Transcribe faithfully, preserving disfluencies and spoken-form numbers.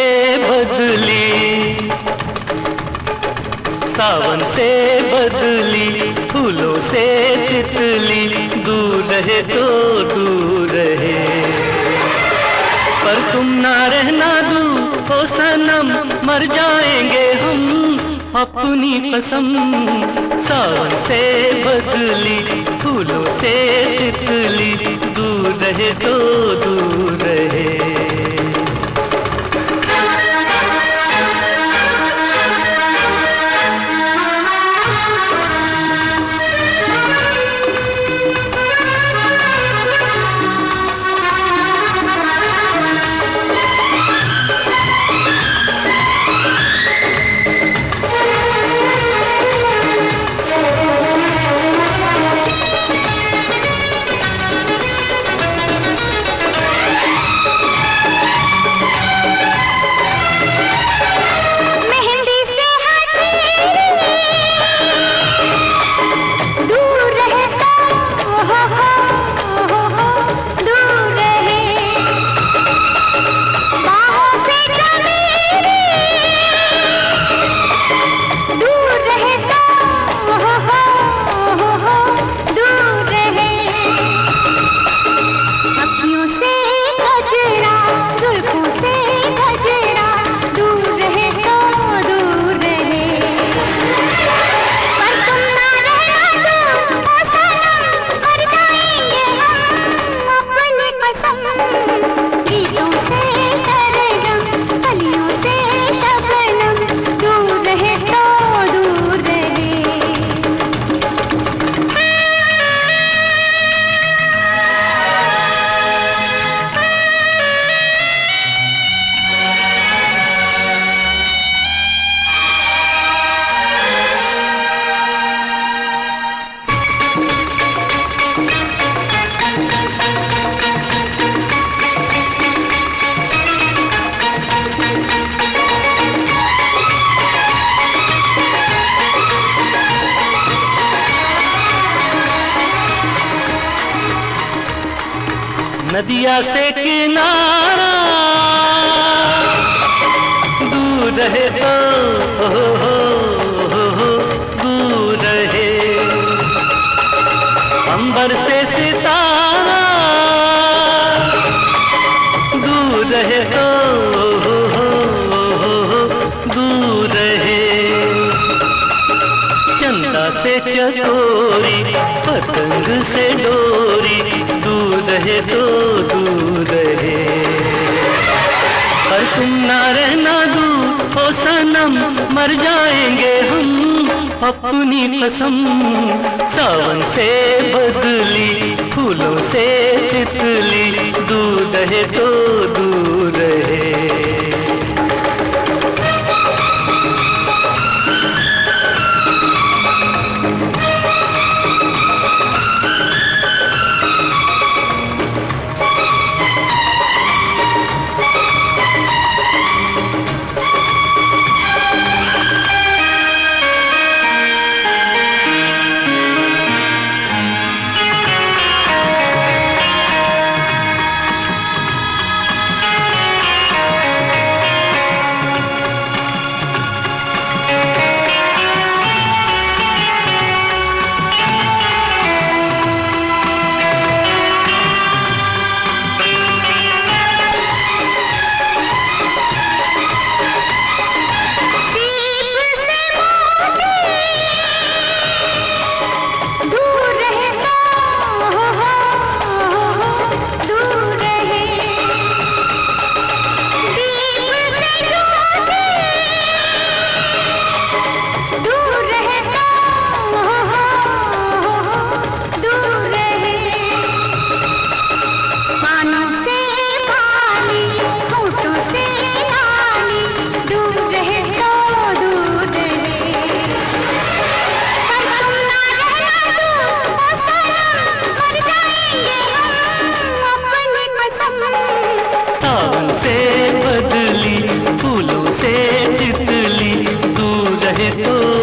बदली, सावन से बदली, फूलों से तितली, दूर रहे तो दूर रहे। पर तुम ना रहना दूर ओ सनम, मर जाएंगे हम अपनी कसम। सावन से बदली, फूलों से तितली, दूर रहे तो दूर रहे। नदिया से किनारा दूर रहे तो हो, हो, हो, हो, दूर रहे। अंबर से सितारा दूर रहे तो हो, हो, हो, हो, दूर रहे। चंदा से चकोरी, पतंग से डोरी, दूर रहे तो दूर रहे। पर तुम ना रहना दूर ओ सनम, मर जाएंगे हम अपनी कसम। सावन से बदली, फूलों से तितली, दूर रहे तो दूर रहे। से बदली, फूलों से तितली, दूर रहे तो